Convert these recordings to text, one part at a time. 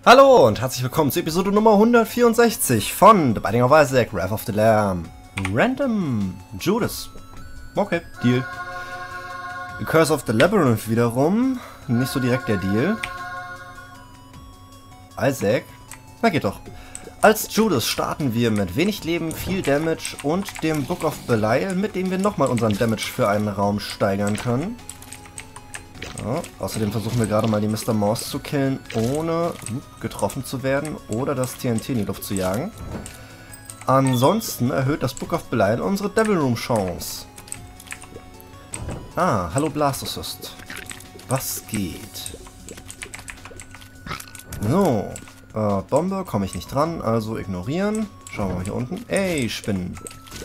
Hallo und herzlich willkommen zur Episode Nummer 164 von The Binding of Isaac, Wrath of the Lamb. Random Judas. Okay, Deal. The Curse of the Labyrinth wiederum. Nicht so direkt der Deal. Isaac. Na geht doch. Als Judas starten wir mit wenig Leben, viel Damage und dem Book of Belial, mit dem wir nochmal unseren Damage für einen Raum steigern können. Ja, außerdem versuchen wir gerade mal die Mr. Mouse zu killen, ohne getroffen zu werden oder das TNT in die Luft zu jagen. Ansonsten erhöht das Book of Belial unsere Devil Room Chance. Ah, hallo Blastocyst. Was geht? So, Bombe komme ich nicht dran, also ignorieren. Schauen wir mal hier unten. Ey, Spinnen.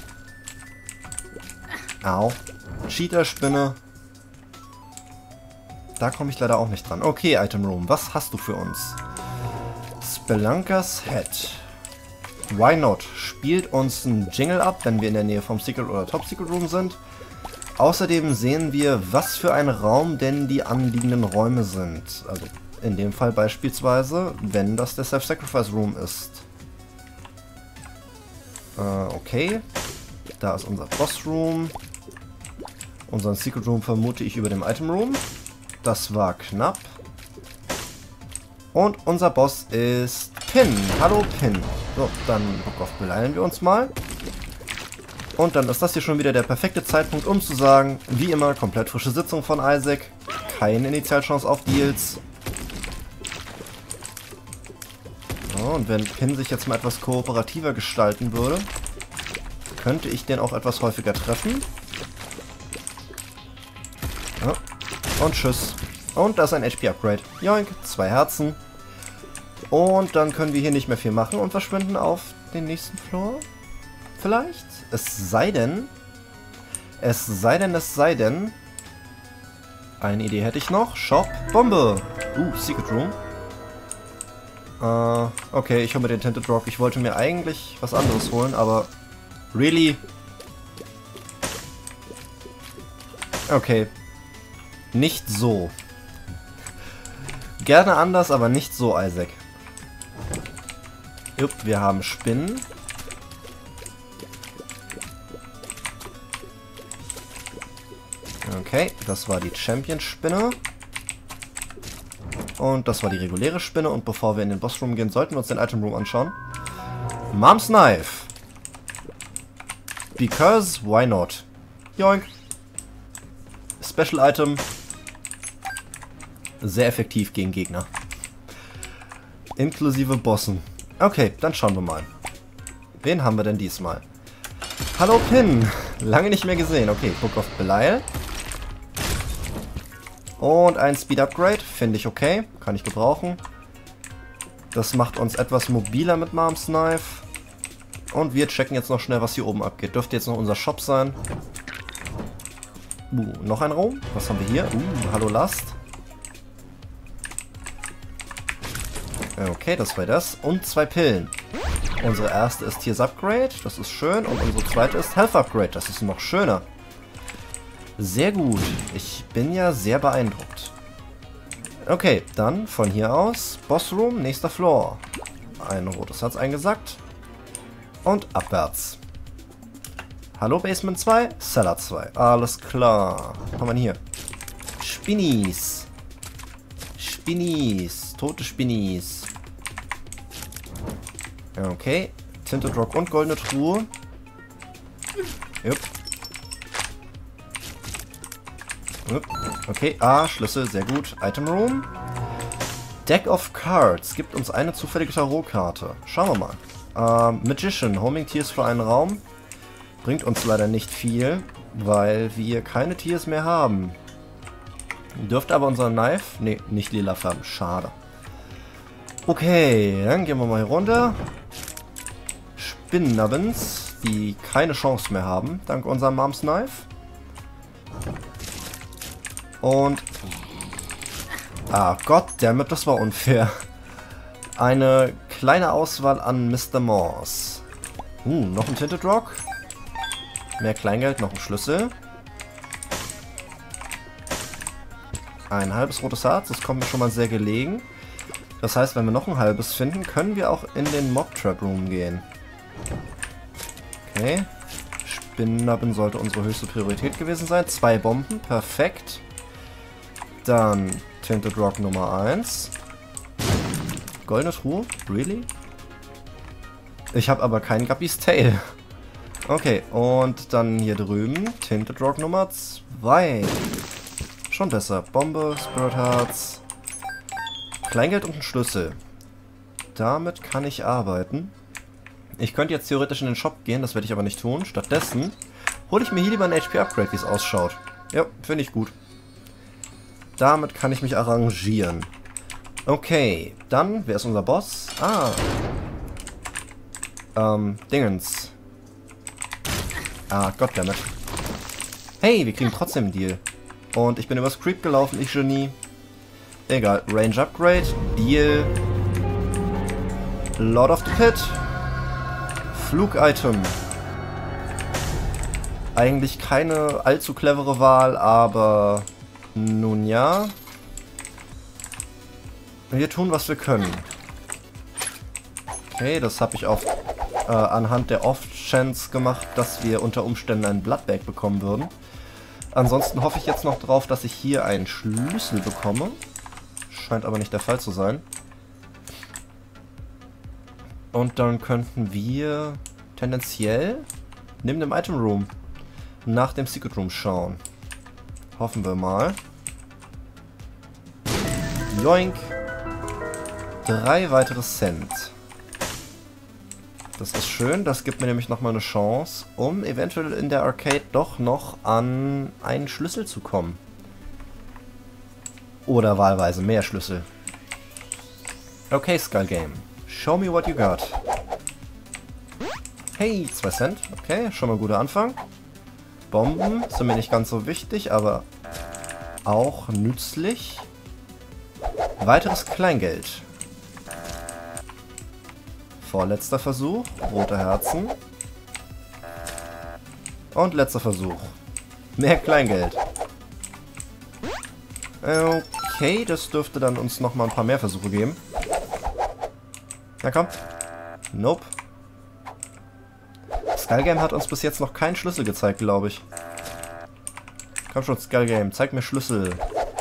Au. Cheater-Spinne. Da komme ich leider auch nicht dran. Okay, Item Room, was hast du für uns? Spelunker's Head. Why not? Spielt uns ein Jingle ab, wenn wir in der Nähe vom Secret oder Top Secret Room sind. Außerdem sehen wir, was für ein Raum denn die anliegenden Räume sind. Also in dem Fall beispielsweise, wenn das der Self-Sacrifice Room ist. Okay. Da ist unser Boss Room. Unseren Secret Room vermute ich über dem Item Room. Das war knapp. Und unser Boss ist Pin. Hallo Pin. So, dann Book of Belial wir uns mal. Und dann ist das hier schon wieder der perfekte Zeitpunkt, um zu sagen, wie immer, komplett frische Sitzung von Isaac. Keine Initialchance auf Deals. So, und wenn Pin sich jetzt mal etwas kooperativer gestalten würde, könnte ich den auch etwas häufiger treffen. Ja. Und tschüss. Und da ist ein HP-Upgrade. Joink, 2 Herzen. Und dann können wir hier nicht mehr viel machen und verschwinden auf den nächsten Floor. Vielleicht? Es sei denn... Eine Idee hätte ich noch. Shop, Bombe. Secret Room. Okay, ich hole mir den Tinted Rock. Ich wollte mir eigentlich was anderes holen, aber... Really? Okay. Nicht so. Gerne anders, aber nicht so, Isaac. Jupp, wir haben Spinnen. Okay, das war die Champion-Spinne. Und das war die reguläre Spinne. Und bevor wir in den Boss-Room gehen, sollten wir uns den Item-Room anschauen. Mom's Knife. Because, why not? Joink. Special Item. Sehr effektiv gegen Gegner. Inklusive Bossen. Okay, dann schauen wir mal. Wen haben wir denn diesmal? Hallo Pin. Lange nicht mehr gesehen. Okay, Book of Belial. Und ein Speed Upgrade. Finde ich okay. Kann ich gebrauchen. Das macht uns etwas mobiler mit Mom's Knife. Und wir checken jetzt noch schnell, was hier oben abgeht. Dürfte jetzt noch unser Shop sein. Noch ein Raum. Was haben wir hier? Hallo Last. Okay, das war das. Und 2 Pillen. Unsere erste ist Tears Upgrade. Das ist schön. Und unsere zweite ist Health Upgrade. Das ist noch schöner. Sehr gut. Ich bin ja sehr beeindruckt. Okay, dann von hier aus. Boss Room, nächster Floor. Ein rotes Herz eingesackt. Und abwärts. Hallo Basement 2, Cellar 2. Alles klar. Was haben wir hier? Spinnies. Spinnies. Tote Spinnies. Okay. Tinted Rock und goldene Truhe. Jupp. Jupp. Okay, Schlüssel, sehr gut. Item Room. Deck of Cards gibt uns eine zufällige Tarotkarte. Schauen wir mal. Magician, Homing Tears für einen Raum. Bringt uns leider nicht viel, weil wir keine Tiers mehr haben. Dürfte aber unser Knife... Ne, nicht lila färben. Schade. Okay, dann gehen wir mal hier runter. Spinnennubbins, die keine Chance mehr haben, dank unserem Mom's Knife. Und... Goddammit, das war unfair. Eine kleine Auswahl an Mr. Mouse. Noch ein Tinted Rock. Mehr Kleingeld, noch ein Schlüssel. Ein halbes rotes Herz, das kommt mir schon mal sehr gelegen. Das heißt, wenn wir noch ein halbes finden, können wir auch in den Mob Trap Room gehen. Okay. Spinnennappen sollte unsere höchste Priorität gewesen sein. 2 Bomben, perfekt. Dann Tinted Rock Nummer 1. Goldene Truhe? Really? Ich habe aber keinen Guppy's Tail. Okay, und dann hier drüben Tinted Rock Nummer 2. Schon besser. Bombe, Spirit Hearts, Kleingeld und ein Schlüssel. Damit kann ich arbeiten. Ich könnte jetzt theoretisch in den Shop gehen, das werde ich aber nicht tun. Stattdessen hole ich mir hier lieber ein HP-Upgrade, wie es ausschaut. Ja, finde ich gut. Damit kann ich mich arrangieren. Okay, dann, wer ist unser Boss? Dingens. Goddammit. Hey, wir kriegen trotzdem einen Deal. Und ich bin übers Creep gelaufen, ich Genie. Egal, Range Upgrade, Deal. Lord of the Pit. Flug-Item. Eigentlich keine allzu clevere Wahl, aber nun ja. Wir tun, was wir können. Okay, das habe ich auf anhand der Off-Chance gemacht, dass wir unter Umständen einen Bloodbag bekommen würden. Ansonsten hoffe ich jetzt noch drauf, dass ich hier einen Schlüssel bekomme. Scheint aber nicht der Fall zu sein. Und dann könnten wir tendenziell neben dem Item Room nach dem Secret Room schauen. Hoffen wir mal. Joink. 3 weitere Cent. Das ist schön, das gibt mir nämlich nochmal eine Chance, um eventuell in der Arcade doch noch an einen Schlüssel zu kommen. Oder wahlweise mehr Schlüssel. Okay, Skull Game. Show me what you got. Hey, 2 Cent. Okay, schon mal ein guter Anfang. Bomben sind mir nicht ganz so wichtig, aber auch nützlich. Weiteres Kleingeld. Vorletzter Versuch. Rote Herzen. Und letzter Versuch. Mehr Kleingeld. Okay, das dürfte dann uns nochmal ein paar mehr Versuche geben. Na komm. Nope. Skull Game hat uns bis jetzt noch keinen Schlüssel gezeigt, glaube ich. Komm schon, Skull Game, zeig mir Schlüssel.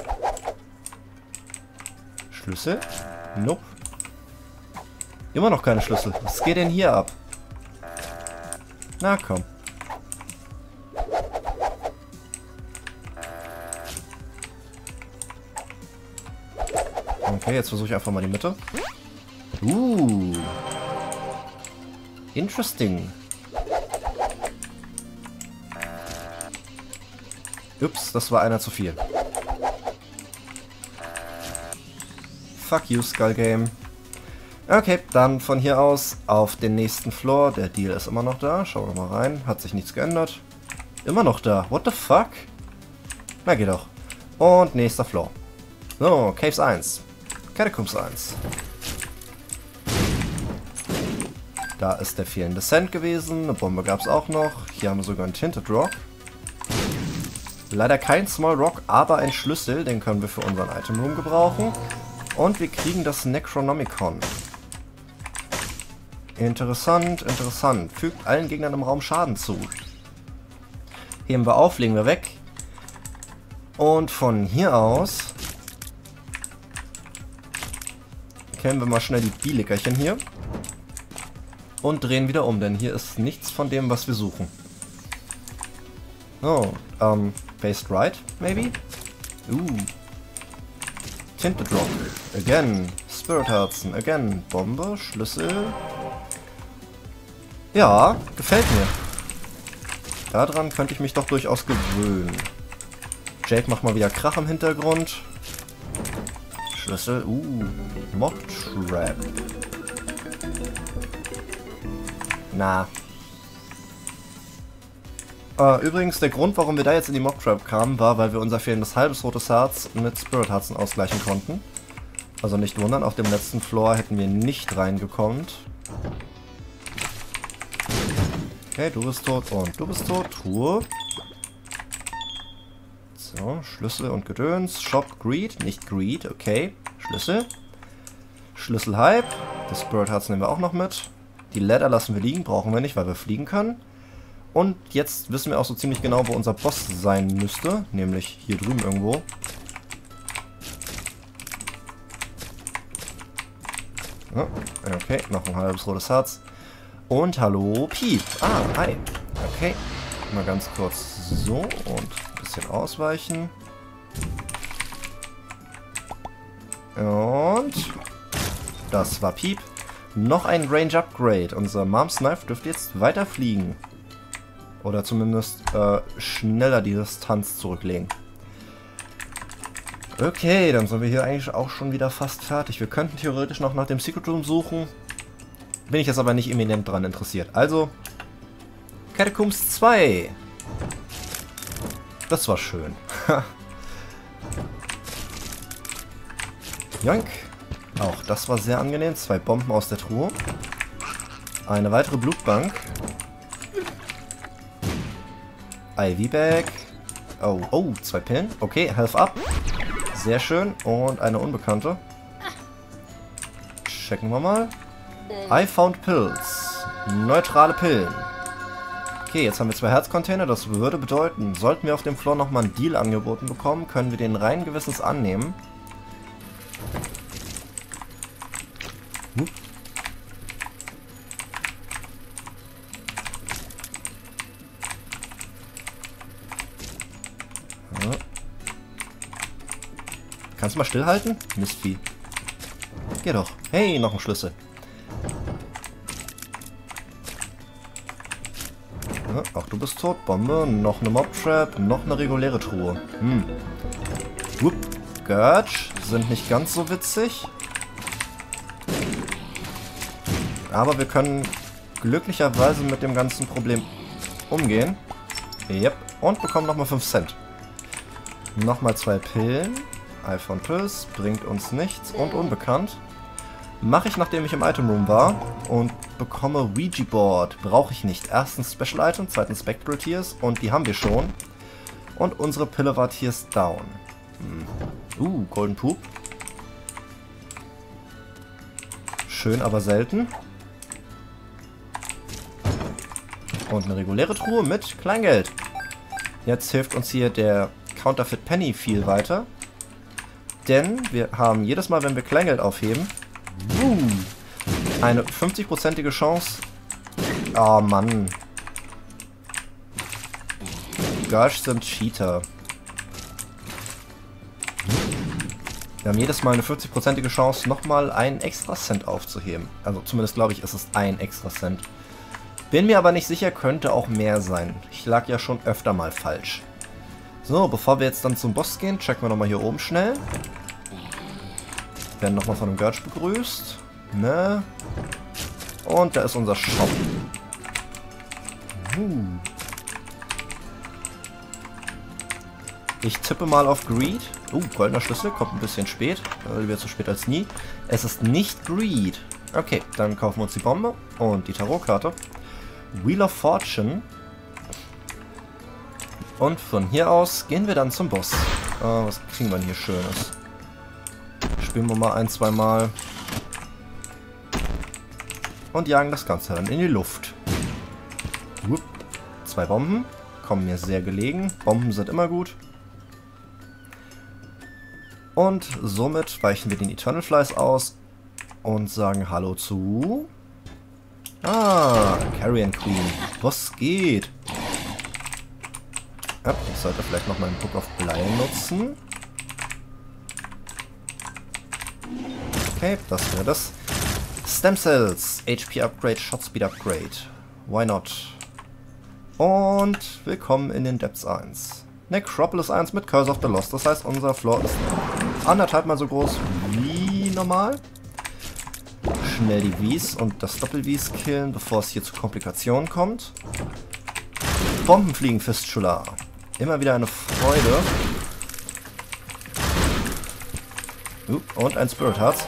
Schlüssel? Nope. Immer noch keine Schlüssel. Was geht denn hier ab? Na komm. Okay, jetzt versuche ich einfach mal die Mitte. Interesting. Ups, das war einer zu viel. Fuck you, Skull Game. Okay, dann von hier aus auf den nächsten Floor. Der Deal ist immer noch da. Schauen wir mal rein. Hat sich nichts geändert. Immer noch da. What the fuck? Na, geht doch. Und nächster Floor. So, Caves 1. Catacombs 1. Da ist der fehlende Cent gewesen. Eine Bombe gab es auch noch. Hier haben wir sogar einen Tinted Rock. Leider kein Small Rock, aber ein Schlüssel. Den können wir für unseren Item Room gebrauchen. Und wir kriegen das Necronomicon. Interessant, interessant. Fügt allen Gegnern im Raum Schaden zu. Heben wir auf, legen wir weg. Und von hier aus kennen wir mal schnell die Bielickerchen hier. Und drehen wieder um, denn hier ist nichts von dem, was wir suchen. Oh, based right, maybe? Tinted Rock. Again. Spirit Herzen. Again. Bombe. Schlüssel. Ja, gefällt mir. Daran könnte ich mich doch durchaus gewöhnen. Jake macht mal wieder Krach im Hintergrund. Schlüssel. Mob Trap. Na. Übrigens, der Grund, warum wir da jetzt in die Mob Trap kamen, war, weil wir unser fehlendes halbes rotes Herz mit Spirit Herzen ausgleichen konnten. Also nicht wundern, auf dem letzten Floor hätten wir nicht reingekommen. Okay, du bist tot und du bist tot. Truhe. So, Schlüssel und Gedöns. Shop Greed, nicht Greed, okay. Schlüssel. Schlüssel-Hype. Das Spirit Hearts nehmen wir auch noch mit. Die Ladder lassen wir liegen, brauchen wir nicht, weil wir fliegen können. Und jetzt wissen wir auch so ziemlich genau, wo unser Boss sein müsste. Nämlich hier drüben irgendwo. Oh, okay, noch ein halbes rotes Herz. Und hallo, Piep. Ah, hi. Okay, mal ganz kurz so und ein bisschen ausweichen. Und das war Piep. Noch ein Range Upgrade. Unser Mom's Knife dürfte jetzt weiter fliegen. Oder zumindest schneller die Distanz zurücklegen. Okay, dann sind wir hier eigentlich auch schon wieder fast fertig. Wir könnten theoretisch noch nach dem Secret Room suchen. Bin ich jetzt aber nicht eminent dran interessiert. Also, Catacombs 2. Das war schön. Joink. Auch das war sehr angenehm. 2 Bomben aus der Truhe. Eine weitere Blutbank. Ivy Bag. Oh, oh, 2 Pillen. Okay, Health Up. Sehr schön. Und eine Unbekannte. Checken wir mal. I found Pills. Neutrale Pillen. Okay, jetzt haben wir 2 Herzcontainer. Das würde bedeuten, sollten wir auf dem Floor nochmal einen Deal angeboten bekommen, können wir den rein gewissens annehmen. Ja. Kannst du mal stillhalten? Mistvieh. Geh doch. Hey, noch ein Schlüssel. Ja, auch du bist tot. Bombe. Noch eine Mob-Trap. Noch eine reguläre Truhe. Whoop. Gurge. Sind nicht ganz so witzig. Aber wir können glücklicherweise mit dem ganzen Problem umgehen. Yep. Und bekommen nochmal 5 Cent. Nochmal 2 Pillen. iPhone Pills bringt uns nichts und unbekannt. Mache ich, nachdem ich im Item Room war und bekomme Ouija Board. Brauche ich nicht. Erstens Special Item, zweitens Spectral Tears und die haben wir schon. Und unsere Pille war Tears Down. Golden Poop. Schön, aber selten. Und eine reguläre Truhe mit Kleingeld. Jetzt hilft uns hier der Counterfeit Penny viel weiter. Denn wir haben jedes Mal, wenn wir Kleingeld aufheben, eine 50%ige Chance. Oh Mann. Gosh, sind Cheater. Wir haben jedes Mal eine 50%ige Chance, nochmal einen extra Cent aufzuheben. Also zumindest glaube ich, ist es ein extra Cent. Bin mir aber nicht sicher, könnte auch mehr sein. Ich lag ja schon öfter mal falsch. So, bevor wir jetzt dann zum Boss gehen, checken wir nochmal hier oben schnell. Werden nochmal von dem Gurge begrüßt. Ne? Und da ist unser Shop. Ich tippe mal auf Greed. Goldener Schlüssel, kommt ein bisschen spät. Lieber zu spät als nie. Es ist nicht Greed. Okay, dann kaufen wir uns die Bombe und die Tarotkarte. Wheel of Fortune. Und von hier aus gehen wir dann zum Boss. Was kriegen wir denn hier Schönes? Spielen wir mal 1, 2 Mal. Und jagen das Ganze dann in die Luft. 2 Bomben. Kommen mir sehr gelegen. Bomben sind immer gut. Und somit weichen wir den Eternal Flies aus und sagen Hallo zu... Carrion Queen. Was geht? Ja, ich sollte vielleicht noch meinen Book of Blei nutzen. Okay, das wäre das. Stem Cells, HP Upgrade, Shot Speed Upgrade. Why not? Und willkommen in den Depths 1. Necropolis 1 mit Curse of the Lost. Das heißt, unser Floor ist 1,5 mal so groß wie normal. Schnell die Vs und das Doppel-Vs killen, bevor es hier zu Komplikationen kommt. Bombenfliegen Fistula. Immer wieder eine Freude. Und ein Spirit Hearts.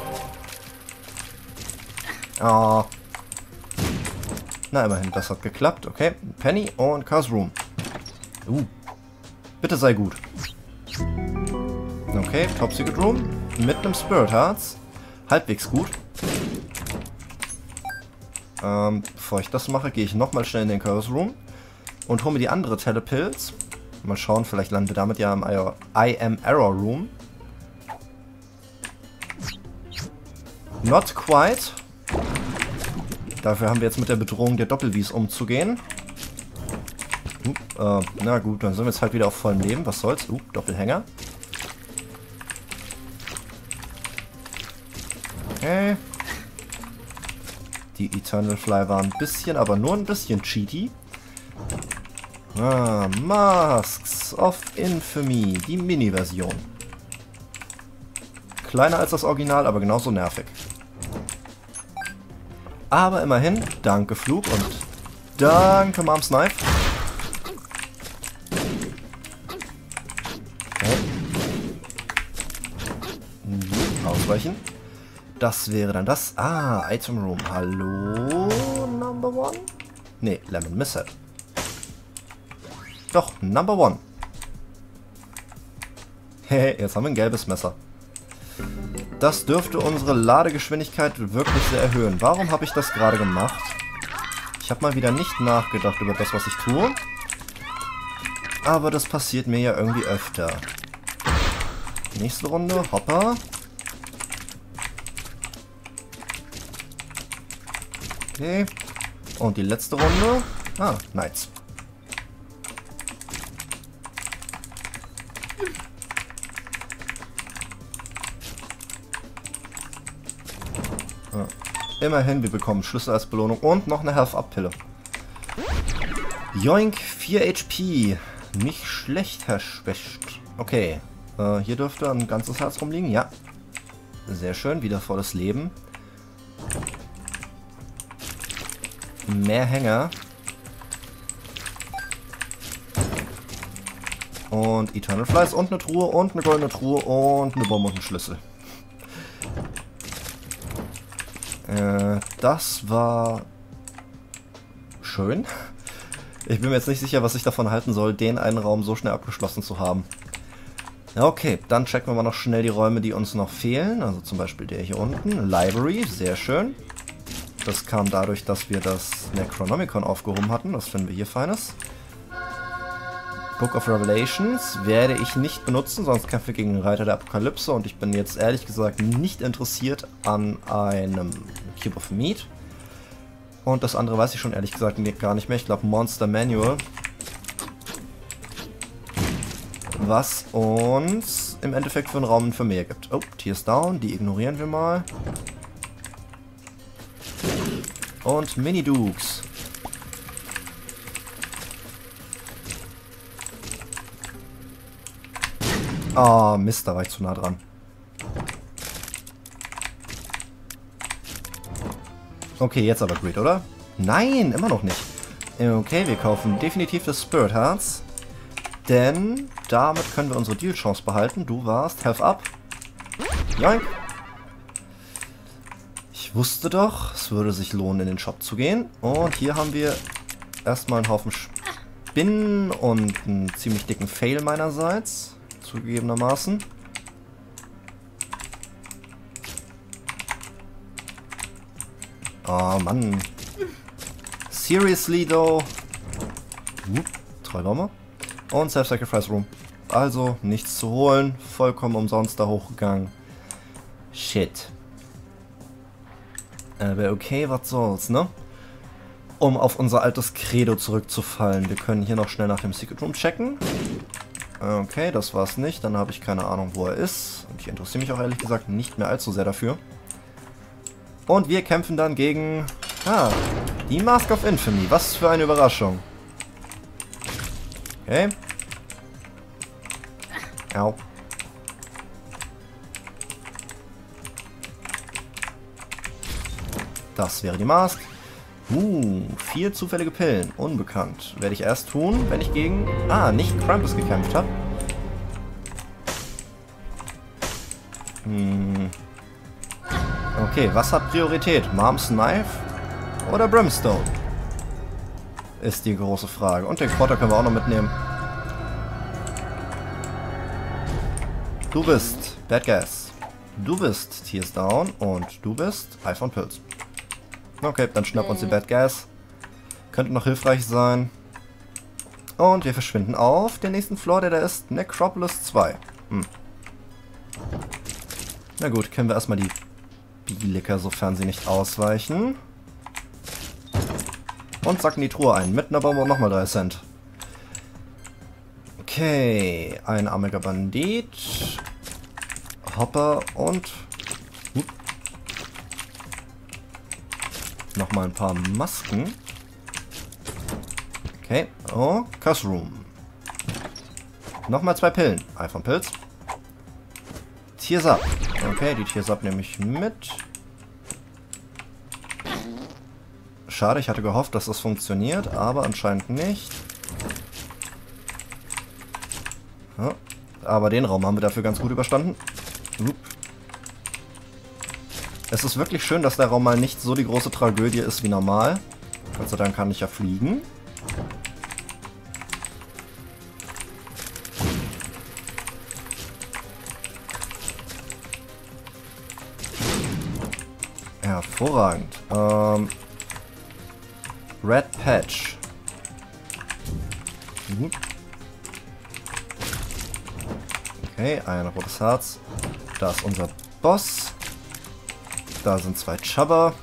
Na, immerhin, das hat geklappt. Okay, Penny und Cars Room. Bitte sei gut. Okay, Top Secret Room mit einem Spirit Hearts. halbwegs gut. Bevor ich das mache, gehe ich nochmal schnell in den Curse Room und hole mir die andere Telepilz. Mal schauen, vielleicht landen wir damit ja im I Am Error Room. Not quite. Dafür haben wir jetzt mit der Bedrohung der Doppelwies umzugehen. Na gut, dann sind wir jetzt halt wieder auf vollem Leben. Was soll's? Doppelhänger. Okay. Die Eternal Fly war ein bisschen, aber nur ein bisschen cheaty. Masks of Infamy. Die Mini-Version. Kleiner als das Original, aber genauso nervig. Aber immerhin, danke Flug und danke Mom's Knife. Okay. Ausweichen. Das wäre dann das. Item Room. Hallo, Number One? Ne, Lemon Missed. Doch, Number One. Hehe, jetzt haben wir ein gelbes Messer. Das dürfte unsere Ladegeschwindigkeit wirklich sehr erhöhen. Warum habe ich das gerade gemacht? Ich habe mal wieder nicht nachgedacht über das, was ich tue. Aber das passiert mir ja irgendwie öfter. Nächste Runde, Hopper. Okay. Und die letzte Runde. Knights. Immerhin, wir bekommen Schlüssel als Belohnung und noch eine Health-Up-Pille. Joink, 4 HP. Nicht schlecht, Herr Specht. Okay, hier dürfte ein ganzes Herz rumliegen. Ja. Sehr schön, wieder volles Leben. Mehr Hänger. Und Eternal Flies und eine Truhe und eine goldene Truhe und eine Bombe und einen Schlüssel. Das war schön. Ich bin mir jetzt nicht sicher, was ich davon halten soll, den einen Raum so schnell abgeschlossen zu haben. Okay, dann checken wir mal noch schnell die Räume, die uns noch fehlen. Also zum Beispiel der hier unten. Library, sehr schön. Das kam dadurch, dass wir das Necronomicon aufgehoben hatten. Das finden wir hier Feines. Book of Revelations werde ich nicht benutzen, sonst kämpfen wir gegen den Reiter der Apokalypse und ich bin jetzt ehrlich gesagt nicht interessiert an einem Cube of Meat. Und das andere weiß ich schon ehrlich gesagt gar nicht mehr. Ich glaube Monster Manual. Was uns im Endeffekt für einen Raum für mehr gibt. Oh, Tears Down, die ignorieren wir mal. Und Mini-Dukes. Ah, Mist, da war ich zu nah dran. Okay, jetzt aber Great, oder? Nein, immer noch nicht. Okay, wir kaufen definitiv das Spirit Hearts. Denn damit können wir unsere Deal-Chance behalten. Du warst Health Up. Joink. Ich wusste doch, es würde sich lohnen, in den Shop zu gehen. Und hier haben wir erstmal einen Haufen Spinnen und einen ziemlich dicken Fail meinerseits. Zugegebenermaßen. Oh Mann. Seriously though. Treibaumer. Und Self-Sacrifice Room. Also nichts zu holen. Vollkommen umsonst da hochgegangen. Shit. Aber okay, was soll's, ne? Um auf unser altes Credo zurückzufallen. Wir können hier noch schnell nach dem Secret Room checken. Okay, das war's nicht. Dann habe ich keine Ahnung, wo er ist. Und ich interessiere mich auch ehrlich gesagt nicht mehr allzu sehr dafür. Und wir kämpfen dann gegen... die Mask of Infamy. Was für eine Überraschung. Okay. Au. Das wäre die Mask. 4 zufällige Pillen. Unbekannt. Werde ich erst tun, wenn ich gegen... nicht Krampus gekämpft habe. Okay, was hat Priorität? Mom's Knife oder Brimstone? Ist die große Frage. Und den Quarter können wir auch noch mitnehmen. Du bist Bad Gas. Du bist Tears Down und du bist Eye von Pilz. Okay, dann schnappen uns die Bad Gas. Könnte noch hilfreich sein. Und wir verschwinden auf den nächsten Floor, der da ist. Necropolis 2. Na gut, kennen wir erstmal die Biliker, sofern sie nicht ausweichen. Und sacken die Truhe ein. Mit einer Bombe und nochmal 3 Cent. Okay, ein armiger Bandit. Hopper und... Nochmal ein paar Masken. Okay, oh, Curse Room. Nochmal 2 Pillen. Eye von Pilz. Tears Up. Okay, die Tears Up nehme ich mit. Schade, ich hatte gehofft, dass das funktioniert, aber anscheinend nicht. Ja, aber den Raum haben wir dafür ganz gut überstanden. Es ist wirklich schön, dass der Raum mal nicht so die große Tragödie ist wie normal. Gott sei Dank kann ich ja fliegen. Hervorragend. Red Patch. Okay, ein rotes Herz. Da ist unser Boss. Da sind 2 Chubber.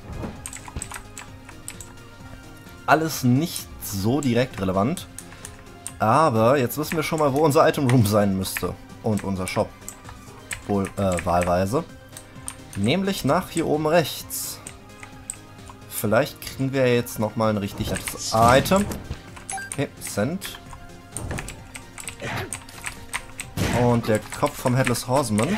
Alles nicht so direkt relevant. Aber jetzt wissen wir schon mal, wo unser Item Room sein müsste. Und unser Shop. Wohl, wahlweise. Nämlich nach hier oben rechts. Vielleicht kriegen wir jetzt nochmal ein richtig nettes Item. Okay, Cent. Und der Kopf vom Headless Horseman.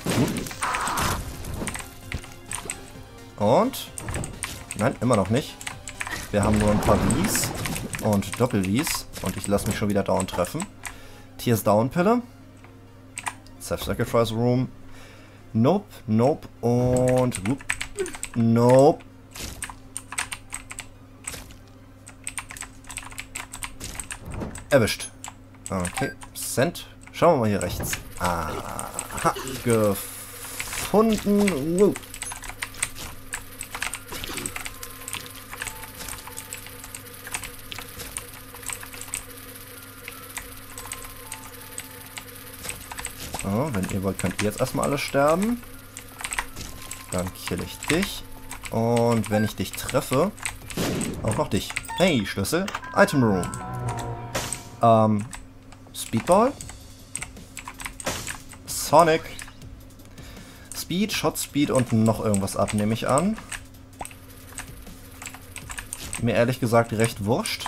Und... Nein, immer noch nicht. Wir haben nur ein paar Vs und Doppel-Vs. Und ich lasse mich schon wieder down treffen. Tears Down Pille. Self-Sacrifice Room. Nope, nope und... Nope. Erwischt. Okay, Cent. Schauen wir mal hier rechts. Aha, gefunden. So, wenn ihr wollt, könnt ihr jetzt erstmal alle sterben. Dann kill ich dich. Und wenn ich dich treffe, auch noch dich. Hey, Schlüssel. Item Room. Speedball. Sonic. Speed, Shot Speed und noch irgendwas ab, nehme ich an. Mir ehrlich gesagt recht wurscht.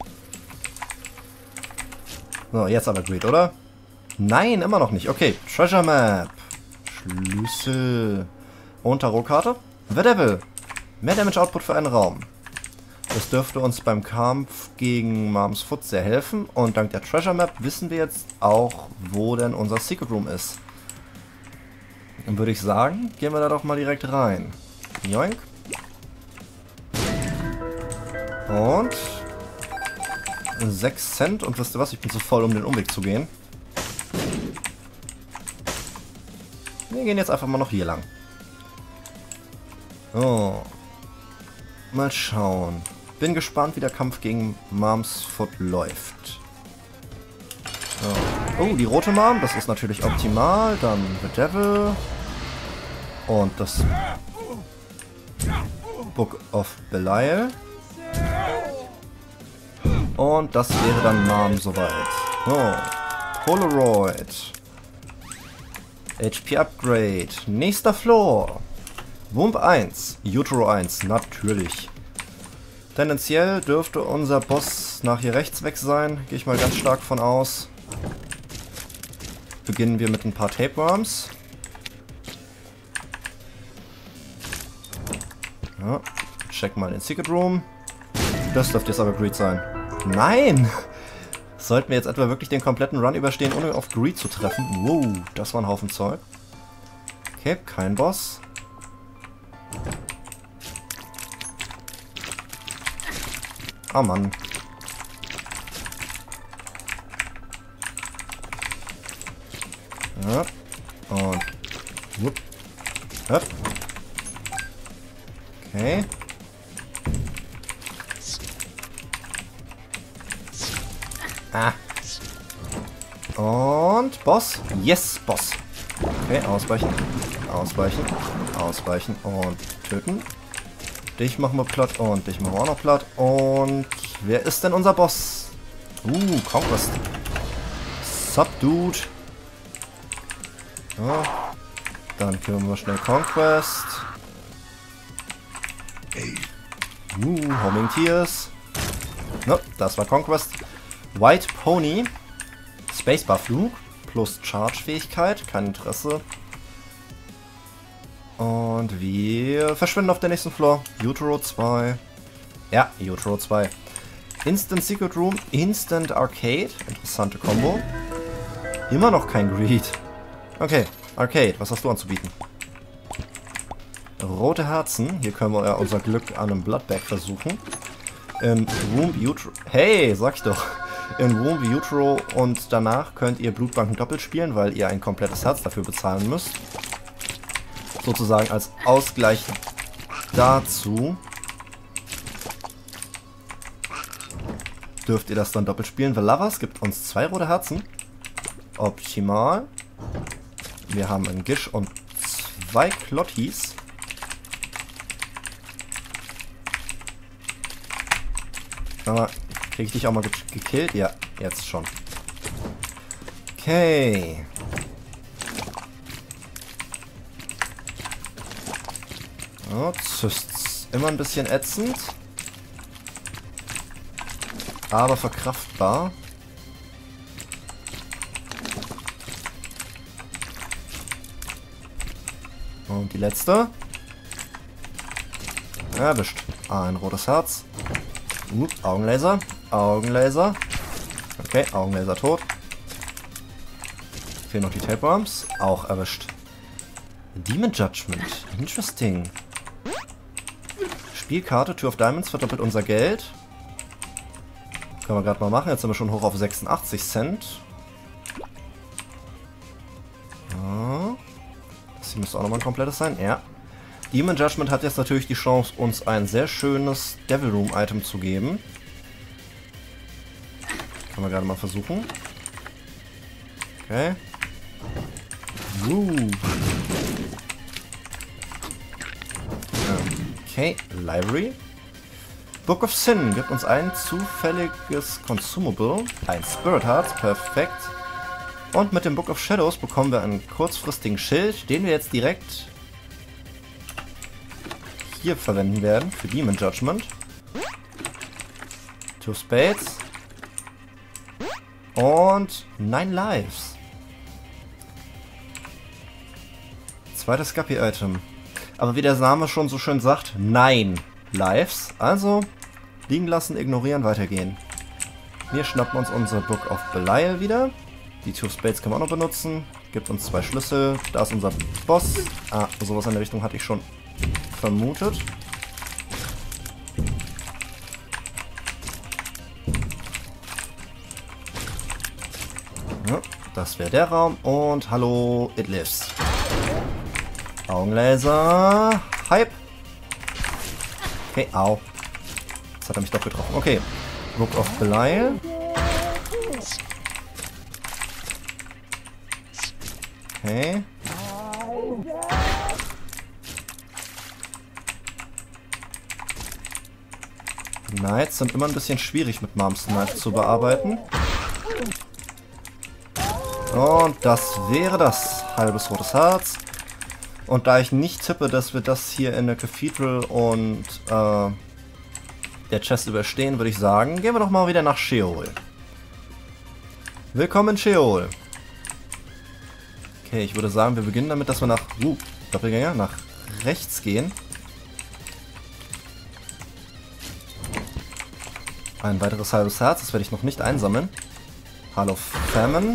So, jetzt aber Greed, oder? Nein, immer noch nicht. Okay, Treasure Map. Schlüssel. Und Tarotkarte. The Devil. Mehr Damage Output für einen Raum. Das dürfte uns beim Kampf gegen Mom's Foot sehr helfen. Und dank der Treasure Map wissen wir jetzt auch, wo denn unser Secret Room ist. Dann würde ich sagen, gehen wir da doch mal direkt rein. Joink. Und 6 Cent. Und wisst ihr was? Ich bin zu voll, um den Umweg zu gehen. Wir gehen jetzt einfach mal noch hier lang. Oh. Mal schauen. Bin gespannt, wie der Kampf gegen Mom's Foot läuft. So. Oh, die rote Mom, das ist natürlich optimal. Dann The Devil. Und das Book of Belial. Und das wäre dann Mom soweit. Oh. Polaroid. HP Upgrade. Nächster Floor. Wump 1. Utero 1. Natürlich. Tendenziell dürfte unser Boss nach hier rechts weg sein. Gehe ich mal ganz stark von aus. Beginnen wir mit ein paar Tapeworms. Ja, check mal den Secret Room. Das dürfte jetzt aber Greed sein. Nein! Sollten wir jetzt etwa wirklich den kompletten Run überstehen, ohne auf Greed zu treffen? Wow, das war ein Haufen Zeug. Okay, kein Boss. Oh Mann. Ja. Und. Wupp. Hopp. Okay. Ah. Und Boss. Yes, Boss. Okay, ausweichen. Ausweichen. Ausweichen. Und töten. Dich machen wir platt. Und dich machen wir auch noch platt. Und wer ist denn unser Boss? Conquest. Sup, Dude. So. Dann kümmern wir schnell Conquest. Homing Tears. No, das war Conquest. White Pony. Spacebar Flug. Plus Charge-Fähigkeit. Kein Interesse. Und wir verschwinden auf der nächsten Floor. Utero 2. Ja, Utero 2. Instant Secret Room. Instant Arcade. Interessante Kombo. Immer noch kein Greed. Okay, Arcade. Was hast du anzubieten? Rote Herzen. Hier können wir ja unser Glück an einem Bloodbag versuchen. Im Room Utero. Hey, sag ich doch. In Room Utero und danach könnt ihr Blutbanken doppelt spielen, weil ihr ein komplettes Herz dafür bezahlen müsst. Sozusagen als Ausgleich dazu dürft ihr das dann doppelt spielen. The Lovers gibt uns 2 rote Herzen. Optimal. Wir haben einen Gish und 2 Klottis. Aber kriege ich dich auch mal gekillt? Ja, jetzt schon. Okay. Oh, Zysts. Immer ein bisschen ätzend. Aber verkraftbar. Und die letzte. Erwischt. Ein rotes Herz. Augenlaser. Augenlaser. Okay, Augenlaser tot. Fehlen noch die Tapeworms. Auch erwischt. Demon Judgment. Interesting. Spielkarte, Tür of Diamonds verdoppelt unser Geld. Können wir gerade mal machen. Jetzt sind wir schon hoch auf 86 Cent. Ja. Das hier müsste auch nochmal ein komplettes sein. Ja. Demon Judgment hat jetzt natürlich die Chance, uns ein sehr schönes Devil Room Item zu geben. Können wir gerade mal versuchen. Okay. Okay, Library. Book of Sin gibt uns ein zufälliges Consumable, ein Spirit Heart, perfekt. Und mit dem Book of Shadows bekommen wir einen kurzfristigen Schild, den wir jetzt direkt hier verwenden werden für Demon Judgment. 2 Spades. Und 9 Lives. Zweites Guppy-Item. Aber wie der Name schon so schön sagt, 9 Lives. Also liegen lassen, ignorieren, weitergehen. Wir schnappen uns unser Book of Belial wieder. Die 2 Spades können wir auch noch benutzen. Gibt uns 2 Schlüssel. Da ist unser Boss. Ah, sowas in der Richtung hatte ich schon vermutet. Ja, das wäre der Raum. Und hallo, it lives. Augenlaser. Hype. Okay, au. Jetzt hat er mich doch getroffen. Okay. Book of Belial. Okay. Knights sind immer ein bisschen schwierig mit Mom's Knife zu bearbeiten. Und das wäre das. Halbes rotes Herz. Und da ich nicht tippe, dass wir das hier in der Cathedral und der Chest überstehen, würde ich sagen, gehen wir doch mal wieder nach Sheol. Willkommen in Sheol. Okay, ich würde sagen, wir beginnen damit, dass wir nach Doppelgänger, nach rechts gehen. Ein weiteres halbes Herz, das werde ich noch nicht einsammeln. Hall of Famine.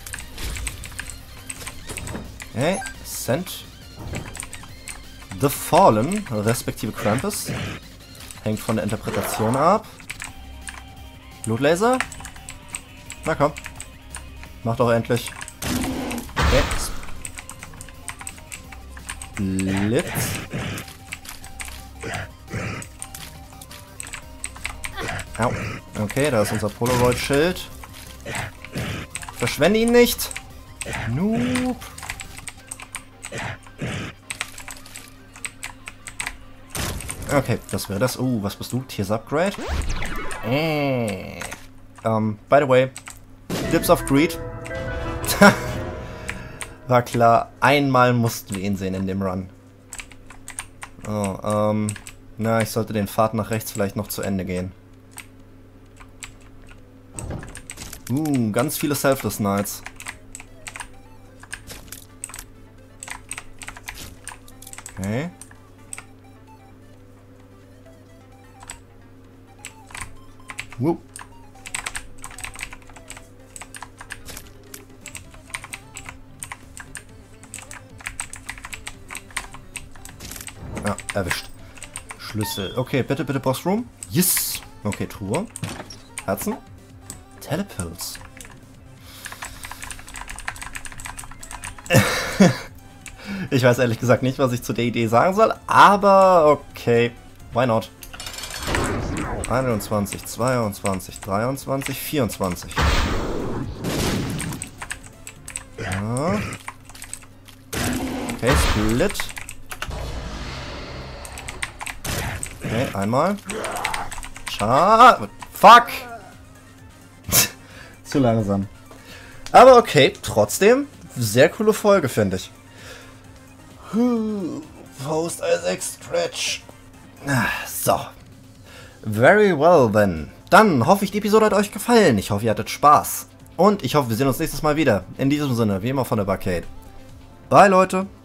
Okay, Send. The Fallen, respektive Krampus. Hängt von der Interpretation ab. Blutlaser. Na komm. Mach doch endlich. Okay. Split. Au. Okay, da ist unser Polaroid-Schild. Verschwende ihn nicht. Noob. Okay, das wäre das. Was bist du? Tears Upgrade? By the way, Dips of Greed. War klar, einmal mussten wir ihn sehen in dem Run. Oh, na, ich sollte den Pfad nach rechts vielleicht noch zu Ende gehen. Ganz viele Selfless Knights. Okay. Whoop. Ja, erwischt. Schlüssel. Okay, bitte, bitte Boss Room. Yes. Okay, Truhe. Herzen. Telepills. Ich weiß ehrlich gesagt nicht, was ich zu der Idee sagen soll, aber okay. Why not? 21, 22, 23, 24. Ja. Okay, Split. Okay, einmal. Schade. Fuck! Zu langsam. Aber okay, trotzdem. Sehr coole Folge, finde ich. Post Isaac Stretch. So. Very well then. Dann hoffe ich, die Episode hat euch gefallen. Ich hoffe, ihr hattet Spaß. Und ich hoffe, wir sehen uns nächstes Mal wieder. In diesem Sinne, wie immer von der Barcade. Bye, Leute.